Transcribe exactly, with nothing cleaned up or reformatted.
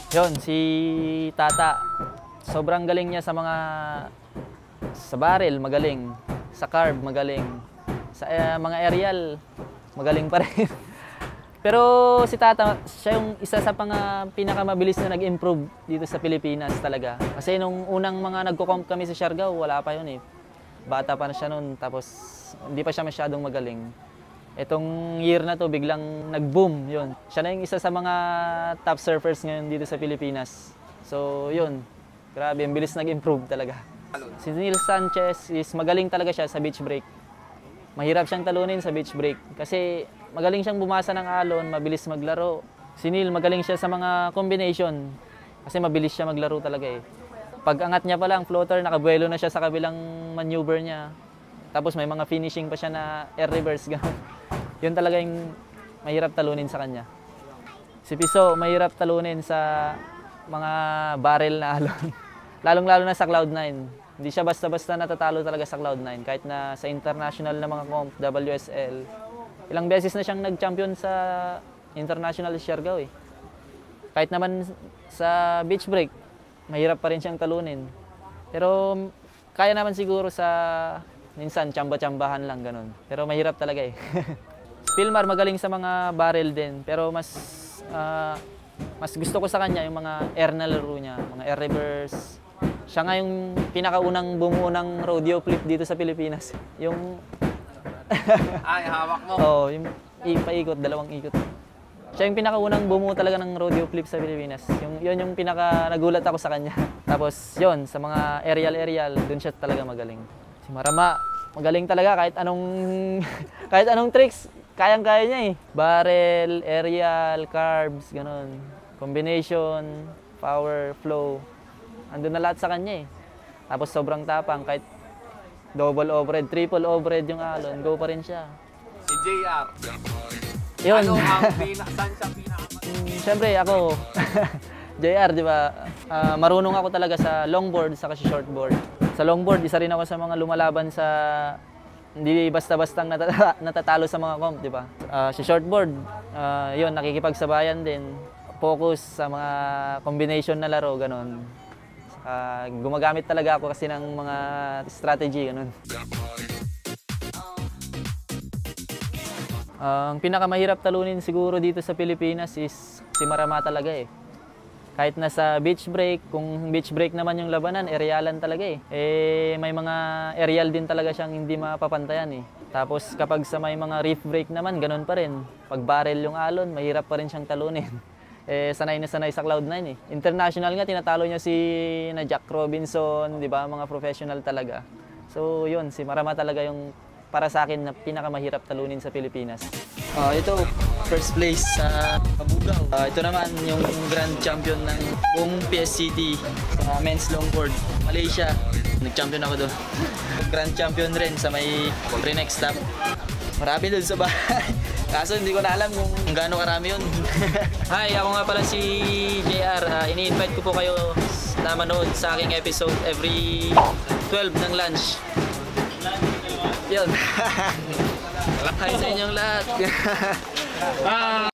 Yun, si Tata. Sobrang galing niya sa mga sa barrel, magaling. Sa carb, magaling. Sa uh, mga aerial, magaling pa rin. Pero si Tata, siya yung isa sa mga pinakamabilis na nag-improve dito sa Pilipinas talaga. Kasi nung unang mga nagko-comp kami sa Siargao, wala pa yun eh. Bata pa na siya noon, tapos hindi pa siya masyadong magaling. Itong year na to biglang nag-boom, yun. Siya na yung isa sa mga top surfers ngayon dito sa Pilipinas. So yun, grabe, ang bilis nag-improve talaga. Si Neil Sanchez is magaling talaga siya sa beach break. Mahirap siyang talunin sa beach break kasi magaling siyang bumasa ng alon, mabilis maglaro. Si Neil magaling siya sa mga combination kasi mabilis siya maglaro talaga eh. Pag angat niya pa lang, floater, nakabuelo na siya sa kabilang maneuver niya. Tapos may mga finishing pa siya na air reverse. Yun talaga yung mahirap talunin sa kanya. Si Piso, mahirap talunin sa mga barrel na alon. Lalong-lalo na sa Cloud nine. Hindi siya basta-basta natatalo talaga sa Cloud nine. Kahit na sa international na mga comp, W S L. Ilang beses na siyang nag-champion sa international Siargao eh. Kahit naman sa beach break, mahirap pa rin siyang talunin. Pero kaya naman siguro sa minsan, tsamba-tsambahan lang, ganun. Pero mahirap talaga eh. Pilmar magaling sa mga barrel din. Pero mas uh, mas gusto ko sa kanya yung mga air na laro niya. Mga air reverse. Siya nga yung pinakaunang bumuo ng rodeo flip dito sa Pilipinas. Yung... Ay, hawak mo? Oo, yung ipaikot, dalawang ikot. Siya yung pinakaunang bumuo talaga ng rodeo flip sa Pilipinas. Yung, yun yung pinaka nagulat ako sa kanya. Tapos yun, sa mga aerial-aerial, dun siya talaga magaling. Si Marama, magaling talaga kahit anong kahit anong tricks, kayang-kaya niya eh. Barrel, aerial, carbs, ganun. Combination, power, flow. Andun na lahat sa kanya eh. Tapos sobrang tapang, kahit double overhead, triple overhead yung alon, go pa rin siya. Si J R. Yun. Ano ang pinakasan siya pinakasan? mm, Siyempre ako, J R, di ba? Uh, marunong ako talaga sa longboard saka sa shortboard. Sa longboard, isa rin ako sa mga lumalaban sa hindi basta-bastang natata natatalo sa mga comp, di ba? Uh, sa shortboard, uh, yun, nakikipagsabayan din. Focus sa mga combination na laro, ganun. Saka gumagamit talaga ako kasi ng mga strategy, ganun. Uh, ang pinakamahirap talunin siguro dito sa Pilipinas is si Marama talaga eh. Kahit nasa beach break, kung beach break naman yung labanan, aerialan talaga eh. Eh, may mga aerial din talaga siyang hindi mapapantayan eh. Tapos kapag sa may mga reef break naman, ganun pa rin. Pag barrel yung alon, mahirap pa rin siyang talunin. Eh, sanay na sanay sa Cloud nine eh. International nga, tinatalo niya si na Jack Robinson, di ba? Mga professional talaga. So yun, si Marama talaga yung para sa akin na pinakamahirap talunin sa Pilipinas. Uh, ito, first place sa Kabugaw. Uh, ito naman yung grand champion ng buong P S C T sa uh, men's longboard, Malaysia. Nag-champion ako doon. Grand champion rin sa may pre-next stop. Marami doon sa bahay. Kaso hindi ko na alam kung gaano karami yun. Hi, ako nga pala si J R. Uh, ini-invite ko po kayo na manood sa aking episode every twelve ng lunch. Yun. Hi sa inyong lahat.